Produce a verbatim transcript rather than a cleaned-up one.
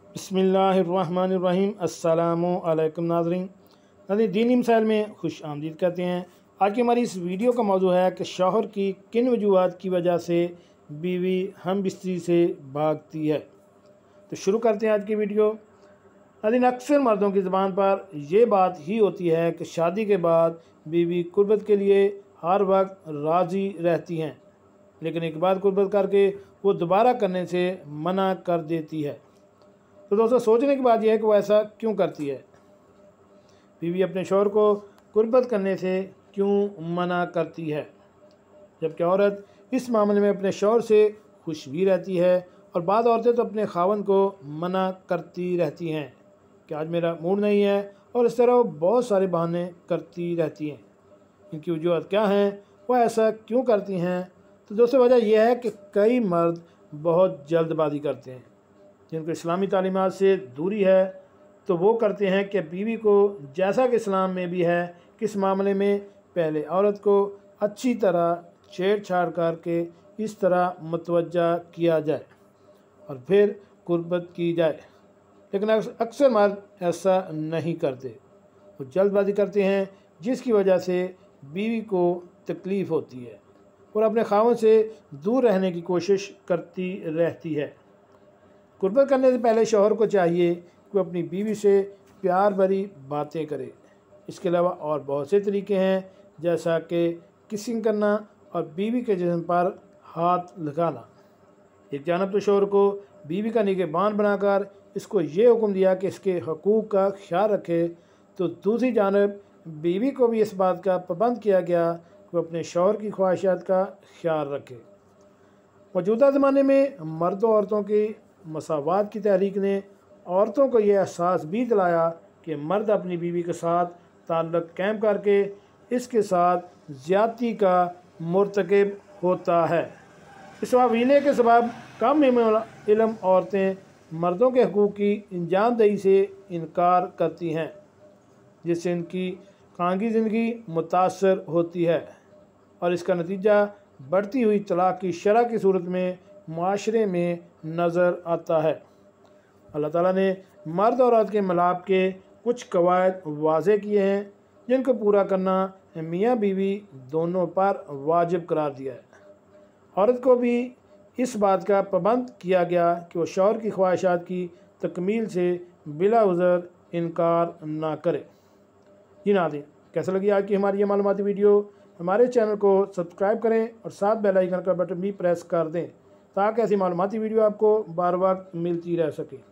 बिस्मिल्लाहिर्रहमानिर्रहीम। अस्सलामु अलैकुम नाज़रीन। नाज़रीन दीनी मसाइल में खुश आमदीद कहते हैं। आज की हमारी इस वीडियो का मौजू है कि शौहर की किन वजूहात की वजह से बीवी हम बिस्तरी से भागती है। तो शुरू करते हैं आज की वीडियो। नाज़रीन अक्सर मर्दों की ज़बान पर यह बात ही होती है कि शादी के बाद बीवी कुर्बत के लिए हर वक्त राज़ी रहती हैं, लेकिन एक बार कुर्बत करके वो दोबारा करने से मना कर देती है। तो दोस्तों सोचने की बात यह है कि वो ऐसा क्यों करती है। बीवी अपने शौहर को कुर्बत करने से क्यों मना करती है, जबकि औरत इस मामले में अपने शौहर से खुश भी रहती है। और बाद औरतें तो अपने खावन को मना करती रहती हैं कि आज मेरा मूड नहीं है, और इस तरह बहुत सारे बहाने करती रहती हैं। इनकी वजूहत क्या हैं, वह ऐसा क्यों करती हैं। तो दोस्तों वजह यह है कि कई मर्द बहुत जल्दबाजी करते हैं, जिनको इस्लामी तालीमात से दूरी है। तो वो करते हैं कि बीवी को, जैसा कि इस्लाम में भी है, किस मामले में पहले औरत को अच्छी तरह छेड़छाड़ करके इस तरह मुतवज्जा किया जाए और फिर कुर्बत की जाए। लेकिन अक्सर मर्द ऐसा नहीं करते, वो जल्दबाजी करते हैं, जिसकी वजह से बीवी को तकलीफ़ होती है और अपने खावन से दूर रहने की कोशिश करती रहती है। कुर्बत करने से पहले शौहर को चाहिए कि वो अपनी बीवी से प्यार भरी बातें करे। इसके अलावा और बहुत से तरीके हैं, जैसा कि किसिंग करना और बीवी के जिस्म पर हाथ लगाना। एक जानब तो शौहर को बीवी का निगहबान बनाकर इसको ये हुक्म दिया कि इसके हकूक़ का ख्याल रखे, तो दूसरी जानब बीवी को भी इस बात का पाबंद किया गया कि वो अपने शौहर की ख्वाहिशात का ख्याल रखे। मौजूदा ज़माने में मर्दों औरतों की मसावात की तहरीक ने औरतों को यह एहसास भी दिलाया कि मर्द अपनी बीवी के साथ ताल्लुक़ कायम करके इसके साथ ज़्यादती का मुर्तकिब होता है। इस हवाले के सबब कम इल्म औरतें मर्दों के हकूक़ की अंजामदही से इनकार करती हैं, जिससे इनकी खानगी ज़िंदगी मुतासर होती है और इसका नतीजा बढ़ती हुई तलाक़ की शरह की सूरत में माशरे में नज़र आता है। अल्लाह ताला ने मर्द और औरत के मिलाप के कुछ कवायद वाज़े किए हैं, जिनको पूरा करना मियाँ बीवी दोनों पर वाजिब करार दिया है। औरत को भी इस बात का पाबंद किया गया कि वो शौहर की ख्वाहिशात की तकमील से बिला उज़र इनकार ना करे। जी नाज़रीन, कैसा लगी आज की हमारी ये मालूमाती वीडियो। हमारे चैनल को सब्सक्राइब करें और साथ बेल आइकन का बटन भी प्रेस कर दें, ताकि ऐसी मालूमाती वीडियो आपको बार बार मिलती रह सके।